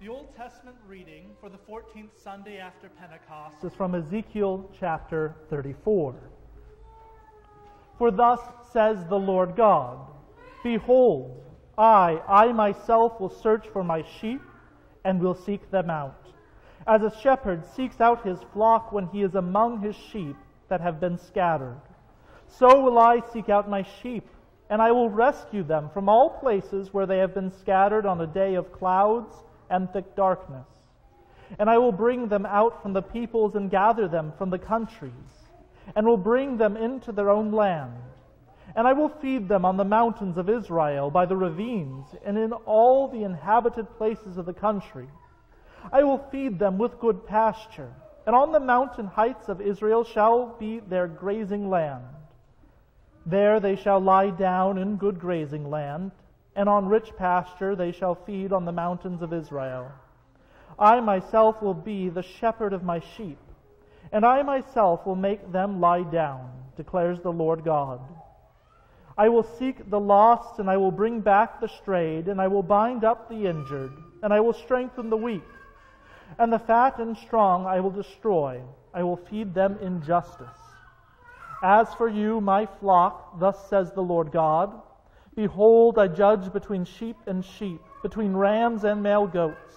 The Old Testament reading for the 14th Sunday after Pentecost is from Ezekiel chapter 34. For thus says the Lord God, Behold, I myself will search for my sheep and will seek them out, as a shepherd seeks out his flock when he is among his sheep that have been scattered. So will I seek out my sheep, and I will rescue them from all places where they have been scattered on a day of clouds and thick darkness. And I will bring them out from the peoples and gather them from the countries, and will bring them into their own land. And I will feed them on the mountains of Israel, by the ravines, and in all the inhabited places of the country. I will feed them with good pasture, and on the mountain heights of Israel shall be their grazing land. There they shall lie down in good grazing land, and on rich pasture they shall feed on the mountains of Israel. I myself will be the shepherd of my sheep, and I myself will make them lie down, declares the Lord God. I will seek the lost, and I will bring back the strayed, and I will bind up the injured, and I will strengthen the weak. And the fat and strong I will destroy. I will feed them in justice. As for you, my flock, thus says the Lord God, Behold, I judge between sheep and sheep, between rams and male goats.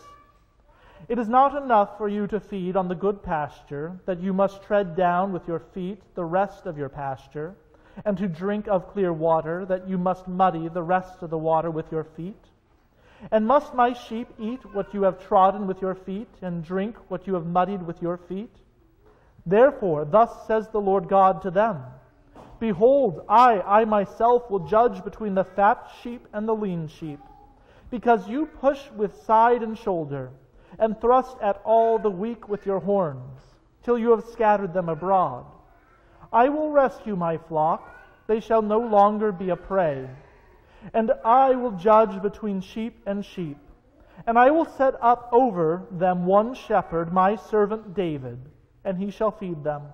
It is not enough for you to feed on the good pasture, that you must tread down with your feet the rest of your pasture, and to drink of clear water, that you must muddy the rest of the water with your feet. And must my sheep eat what you have trodden with your feet, and drink what you have muddied with your feet? Therefore, thus says the Lord God to them, Behold, I myself will judge between the fat sheep and the lean sheep, because you push with side and shoulder, and thrust at all the weak with your horns, till you have scattered them abroad. I will rescue my flock, they shall no longer be a prey. And I will judge between sheep and sheep, and I will set up over them one shepherd, my servant David, and he shall feed them.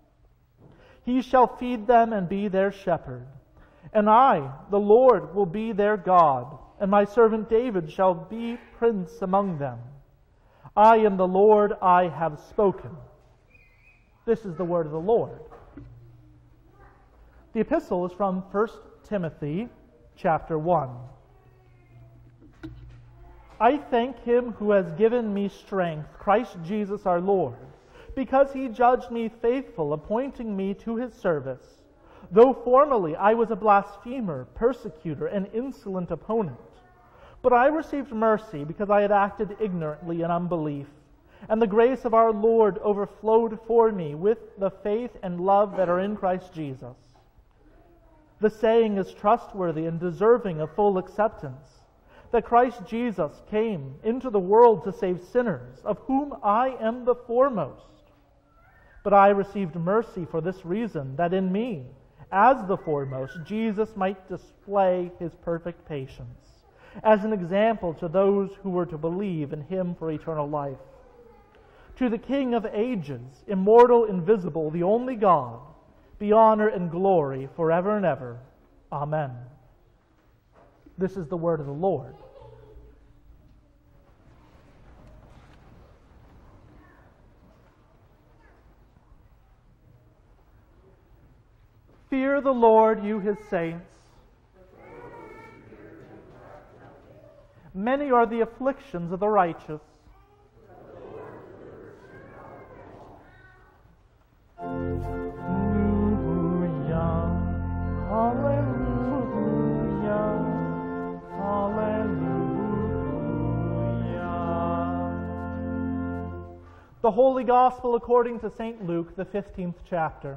He shall feed them and be their shepherd. And I, the Lord, will be their God, and my servant David shall be prince among them. I am the Lord, I have spoken. This is the word of the Lord. The epistle is from 1 Timothy chapter 1. I thank him who has given me strength, Christ Jesus our Lord, because he judged me faithful, appointing me to his service, though formerly I was a blasphemer, persecutor, and insolent opponent. But I received mercy because I had acted ignorantly in unbelief, and the grace of our Lord overflowed for me with the faith and love that are in Christ Jesus. The saying is trustworthy and deserving of full acceptance, that Christ Jesus came into the world to save sinners, of whom I am the foremost. But I received mercy for this reason, that in me, as the foremost, Jesus might display his perfect patience, as an example to those who were to believe in him for eternal life. To the King of ages, immortal, invisible, the only God, be honor and glory forever and ever. Amen. This is the word of the Lord. Fear the Lord, you his saints. Many are the afflictions of the righteous. The Holy Gospel according to St. Luke, the 15th chapter.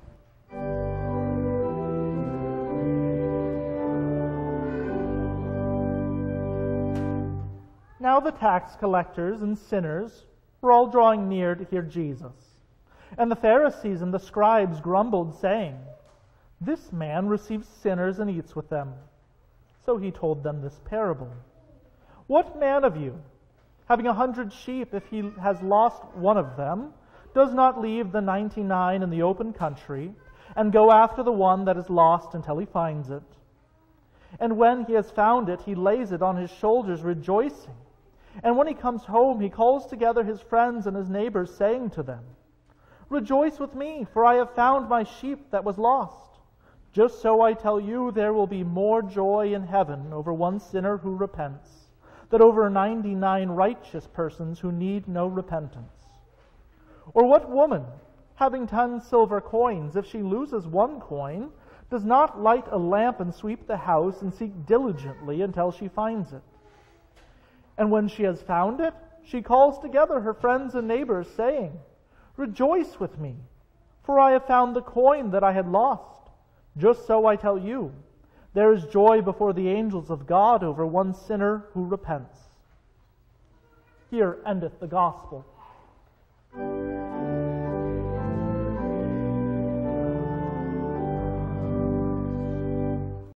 Now the tax collectors and sinners were all drawing near to hear Jesus. And the Pharisees and the scribes grumbled, saying, This man receives sinners and eats with them. So he told them this parable. What man of you, having 100 sheep, if he has lost one of them, does not leave the 99 in the open country, and go after the one that is lost until he finds it? And when he has found it, he lays it on his shoulders, rejoicing. And when he comes home, he calls together his friends and his neighbors, saying to them, "Rejoice with me, for I have found my sheep that was lost." Just so I tell you, there will be more joy in heaven over one sinner who repents than over 99 righteous persons who need no repentance. Or what woman, having 10 silver coins, if she loses one coin, does not light a lamp and sweep the house and seek diligently until she finds it? And when she has found it, she calls together her friends and neighbors, saying, "Rejoice with me, for I have found the coin that I had lost." Just so I tell you, there is joy before the angels of God over one sinner who repents. Here endeth the gospel.